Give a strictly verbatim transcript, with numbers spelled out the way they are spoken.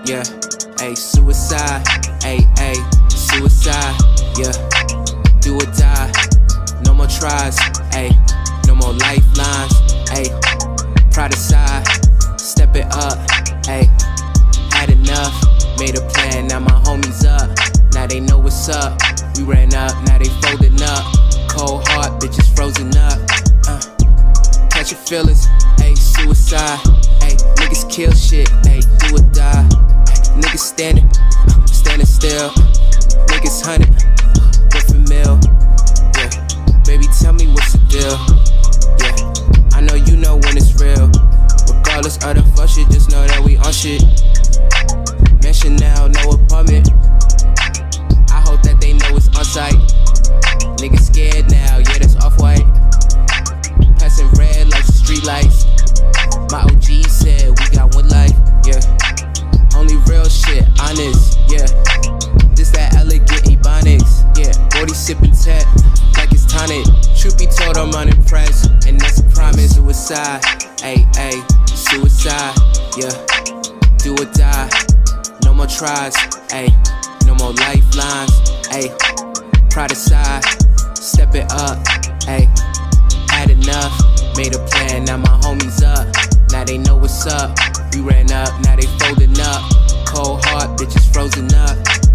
yeah. Ayy, suicide, ayy, ayy, suicide, yeah. Do or die, no more tries, ayy, no more lifelines, ayy. Pride aside, step it up, ayy. Had enough, made a plan, now my homies up. Now they know what's up, we ran up, now they folding up. Cold heart, bitches frozen up, uh. Catch your feelings, ayy, suicide, ayy. Niggas kill shit, ayy, do or die. Niggas standing, uh, standing still. Niggas hunted, worth a mill, yeah. Baby, tell me what's the deal, yeah. I know you know when it's real. Regardless of the fuck shit, just know that we on shit. Mansion now, no apartment. I hope that they know it's on site. Niggas scared now, yeah, that's off-white. Passing red lights, street lights. My O G said we got one life, yeah. Only real shit, honest, yeah. This that elegant Ebonics, yeah. Forty sipping tech, like it's tonic. Truth be told, I'm unimpressed, and that's a promise. Suicide, ayy, ayy, suicide, yeah. Do or die, no more tries, ayy. No more lifelines, ayy. Pride aside, step it up, ayy. Had enough, made a plan, now my homies up. Now they know what's up, we ran up, now they folding up. Cold heart, bitches frozen up.